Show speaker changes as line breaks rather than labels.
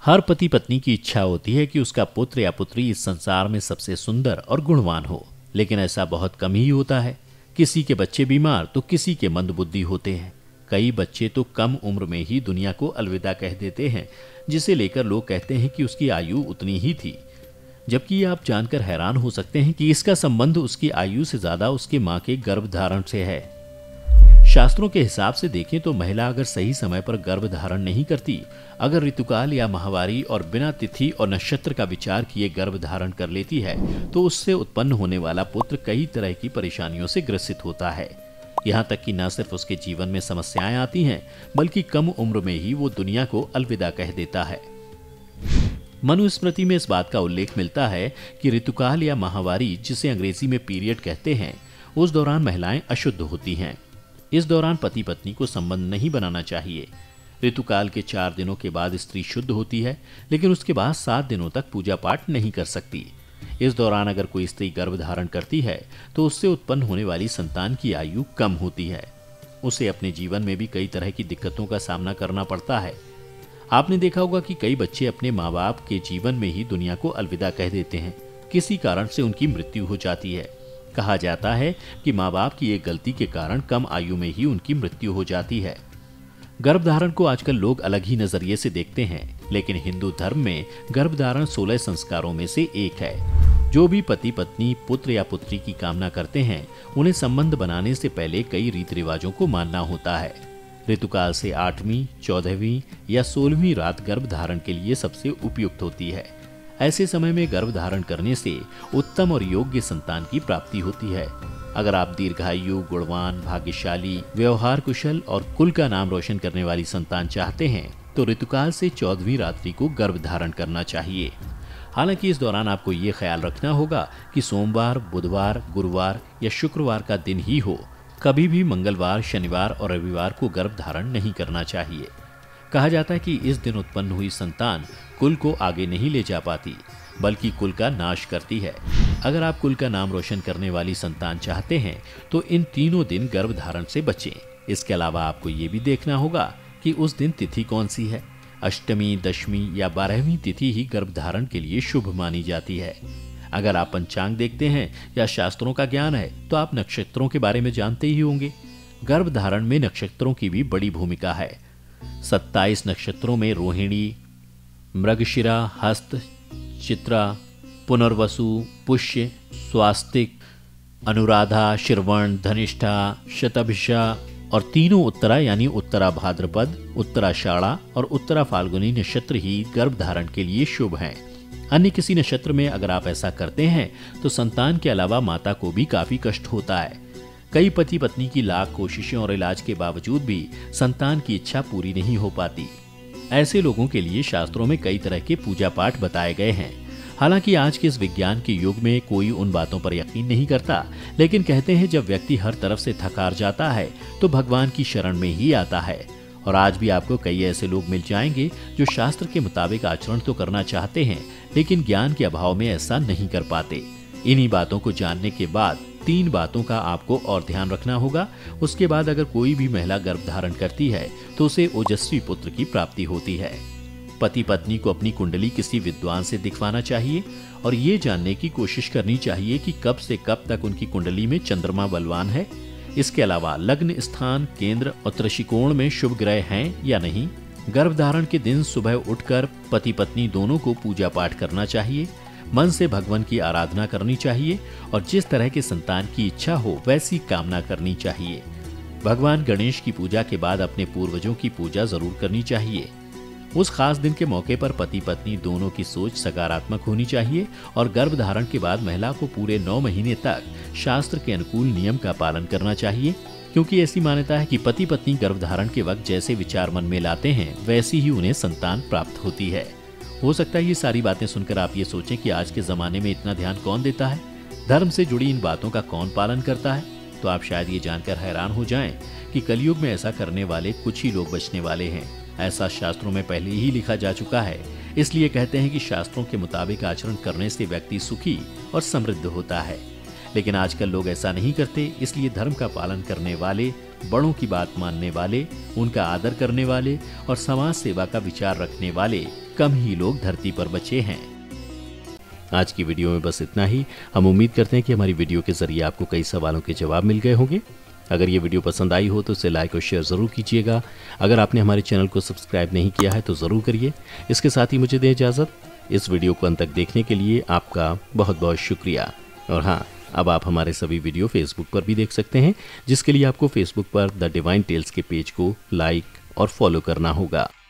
हर पति पत्नी की इच्छा होती है कि उसका पुत्र या पुत्री इस संसार में सबसे सुंदर और गुणवान हो, लेकिन ऐसा बहुत कम ही होता है। किसी के बच्चे बीमार तो किसी के मंदबुद्धि होते हैं। कई बच्चे तो कम उम्र में ही दुनिया को अलविदा कह देते हैं, जिसे लेकर लोग कहते हैं कि उसकी आयु उतनी ही थी, जबकि आप जानकर हैरान हो सकते हैं कि इसका संबंध उसकी आयु से ज्यादा उसके मां के गर्भधारण से है। शास्त्रों के हिसाब से देखें तो महिला अगर सही समय पर गर्भ धारण नहीं करती, अगर ऋतुकाल या माहवारी और बिना तिथि और नक्षत्र का विचार किए गर्भ धारण कर लेती है, तो उससे उत्पन्न होने वाला पुत्र कई तरह की परेशानियों से ग्रसित होता है। यहाँ तक कि न सिर्फ उसके जीवन में समस्याएं आती हैं, बल्कि कम उम्र में ही वो दुनिया को अलविदा कह देता है। मनुस्मृति में इस बात का उल्लेख मिलता है कि ऋतुकाल या माहवारी, जिसे अंग्रेजी में पीरियड कहते हैं, उस दौरान महिलाएं अशुद्ध होती हैं। इस दौरान पति पत्नी को संबंध नहीं बनाना चाहिए। ऋतुकाल के 4 दिनों के बाद स्त्री शुद्ध होती है, लेकिन उसके बाद 7 दिनों तक पूजा पाठ नहीं कर सकती। इस दौरान अगर कोई स्त्री गर्भ धारण करती है तो उससे उत्पन्न होने वाली संतान की आयु कम होती है। उसे अपने जीवन में भी कई तरह की दिक्कतों का सामना करना पड़ता है। आपने देखा होगा कि कई बच्चे अपने माँ बाप के जीवन में ही दुनिया को अलविदा कह देते हैं। किसी कारण से उनकी मृत्यु हो जाती है। कहा जाता है कि माँ बाप की एक गलती के कारण कम आयु में ही उनकी मृत्यु हो जाती है। गर्भधारण को आजकल लोग अलग ही नजरिए से देखते हैं, लेकिन हिंदू धर्म में गर्भधारण 16 संस्कारों में से एक है। जो भी पति पत्नी पुत्र या पुत्री की कामना करते हैं, उन्हें संबंध बनाने से पहले कई रीति रिवाजों को मानना होता है। ऋतुकाल से 8वीं, 14वीं या 16वीं रात गर्भधारण के लिए सबसे उपयुक्त होती है। ऐसे समय में गर्भ धारण करने से उत्तम और योग्य संतान की प्राप्ति होती है। अगर आप दीर्घायु, गुणवान, भाग्यशाली, व्यवहार कुशल और कुल का नाम रोशन करने वाली संतान चाहते हैं, तो ऋतुकाल से 14वीं रात्रि को गर्भ धारण करना चाहिए। हालांकि इस दौरान आपको ये ख्याल रखना होगा कि सोमवार, बुधवार, गुरुवार या शुक्रवार का दिन ही हो। कभी भी मंगलवार, शनिवार और रविवार को गर्भ धारण नहीं करना चाहिए। कहा जाता है कि इस दिन उत्पन्न हुई संतान कुल को आगे नहीं ले जा पाती, बल्कि कुल का नाश करती है। अगर आप कुल का नाम रोशन करने वाली संतान चाहते हैं तो इन तीनों दिन गर्भ धारण से बचें। इसके अलावा आपको ये भी देखना होगा कि उस दिन तिथि कौन सी है। अष्टमी, दशमी या 12वीं तिथि ही गर्भ धारण के लिए शुभ मानी जाती है। अगर आप पंचांग देखते हैं या शास्त्रों का ज्ञान है तो आप नक्षत्रों के बारे में जानते ही होंगे। गर्भ धारण में नक्षत्रों की भी बड़ी भूमिका है। 27 नक्षत्रों में रोहिणी, मृगशिरा, हस्त, चित्रा, पुनर्वसु, पुष्य, स्वास्तिक, अनुराधा, श्रवण, धनिष्ठा, शतभिषा और तीनों उत्तरा यानी उत्तरा भाद्रपद, उत्तराषाढ़ा और उत्तरा फाल्गुनी नक्षत्र ही गर्भ धारण के लिए शुभ हैं। अन्य किसी नक्षत्र में अगर आप ऐसा करते हैं तो संतान के अलावा माता को भी काफी कष्ट होता है। कई पति पत्नी की लाख कोशिशों और इलाज के बावजूद भी संतान की इच्छा पूरी नहीं हो पाती। ऐसे लोगों के लिए शास्त्रों में कई तरह के पूजा पाठ बताए गए हैं। हालांकि आज के इस विज्ञान के युग में कोई उन बातों पर यकीन नहीं करता, लेकिन कहते हैं जब व्यक्ति हर तरफ से थकार जाता है तो भगवान की शरण में ही आता है। और आज भी आपको कई ऐसे लोग मिल जाएंगे जो शास्त्र के मुताबिक आचरण तो करना चाहते हैं, लेकिन ज्ञान के अभाव में ऐसा नहीं कर पाते। इन्हीं बातों को जानने के बाद 3 बातों का आपको और ध्यान रखना होगा। उसके बाद अगर कोई भी महिला गर्भ धारण करती है तो उसे ओजस्वी पुत्र की प्राप्ति होती है। पति पत्नी को अपनी कुंडली किसी विद्वान से दिखवाना चाहिए और ये जानने की कोशिश करनी चाहिए कि कब से कब तक उनकी कुंडली में चंद्रमा बलवान है। इसके अलावा लग्न स्थान, केंद्र और त्रिकोण में शुभ ग्रह हैं या नहीं। गर्भधारण के दिन सुबह उठकर पति पत्नी दोनों को पूजा पाठ करना चाहिए। मन से भगवान की आराधना करनी चाहिए और जिस तरह के संतान की इच्छा हो वैसी कामना करनी चाहिए। भगवान गणेश की पूजा के बाद अपने पूर्वजों की पूजा जरूर करनी चाहिए। उस खास दिन के मौके पर पति पत्नी दोनों की सोच सकारात्मक होनी चाहिए और गर्भधारण के बाद महिला को पूरे 9 महीने तक शास्त्र के अनुकूल नियम का पालन करना चाहिए, क्योंकि ऐसी मान्यता है कि पति पत्नी गर्भधारण के वक्त जैसे विचार मन में लाते हैं वैसी ही उन्हें संतान प्राप्त होती है। हो सकता है ये सारी बातें सुनकर आप ये सोचें कि आज के जमाने में इतना ध्यान कौन देता है, धर्म से जुड़ी इन बातों का कौन पालन करता है। तो आप शायद ये जानकर हैरान हो जाएं कि कलयुग में ऐसा करने वाले कुछ ही लोग बचने वाले हैं। ऐसा शास्त्रों में पहले ही लिखा जा चुका है। इसलिए कहते हैं कि शास्त्रों के मुताबिक आचरण करने से व्यक्ति सुखी और समृद्ध होता है। लेकिन आजकल लोग ऐसा नहीं करते, इसलिए धर्म का पालन करने वाले, बड़ों की बात मानने वाले, उनका आदर करने वाले और समाज सेवा का विचार रखने वाले कम ही लोग धरती पर बचे हैं। आज की वीडियो में बस इतना ही। हम उम्मीद करते हैं कि हमारी वीडियो के जरिए आपको कई सवालों के जवाब मिल गए होंगे। अगर ये वीडियो पसंद आई हो तो इसे लाइक और शेयर ज़रूर कीजिएगा। अगर आपने हमारे चैनल को सब्सक्राइब नहीं किया है तो ज़रूर करिए। इसके साथ ही मुझे दें इजाज़त। इस वीडियो को अंत तक देखने के लिए आपका बहुत बहुत शुक्रिया। और हाँ, अब आप हमारे सभी वीडियो फेसबुक पर भी देख सकते हैं, जिसके लिए आपको फेसबुक पर द डिवाइन टेल्स के पेज को लाइक और फॉलो करना होगा।